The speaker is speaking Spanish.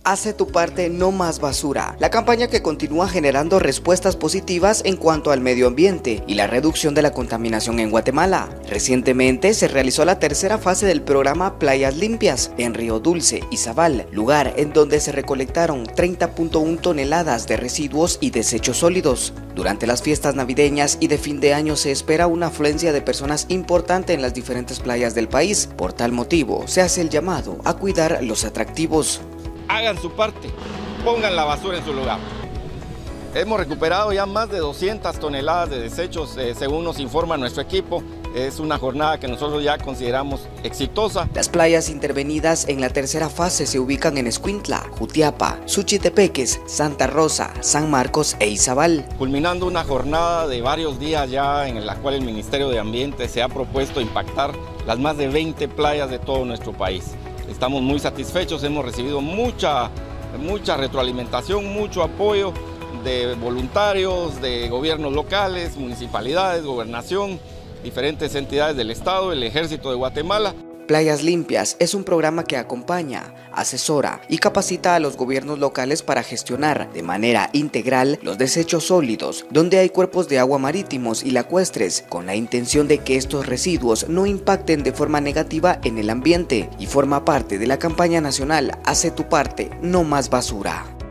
Hace tu parte, no más basura. La campaña que continúa generando respuestas positivas en cuanto al medio ambiente y la reducción de la contaminación en Guatemala. Recientemente se realizó la tercera fase del programa Playas Limpias en Río Dulce, Izabal, lugar en donde se recolectaron 30.1 toneladas de residuos y desechos sólidos. Durante las fiestas navideñas y de fin de año se espera una afluencia de personas importante en las diferentes playas del país. Por tal motivo, se hace el llamado a cuidar los atractivos. Hagan su parte, pongan la basura en su lugar. Hemos recuperado ya más de 200 toneladas de desechos, según nos informa nuestro equipo. Es una jornada que nosotros ya consideramos exitosa. Las playas intervenidas en la tercera fase se ubican en Escuintla, Jutiapa, Suchitepeques, Santa Rosa, San Marcos e Izabal. Culminando una jornada de varios días ya en la cual el Ministerio de Ambiente se ha propuesto impactar las más de 20 playas de todo nuestro país. Estamos muy satisfechos, hemos recibido mucha retroalimentación, mucho apoyo de voluntarios, de gobiernos locales, municipalidades, gobernación, diferentes entidades del Estado, el Ejército de Guatemala. Playas Limpias es un programa que acompaña, asesora y capacita a los gobiernos locales para gestionar de manera integral los desechos sólidos, donde hay cuerpos de agua marítimos y lacustres, con la intención de que estos residuos no impacten de forma negativa en el ambiente, y forma parte de la campaña nacional Hace tu parte, no más basura.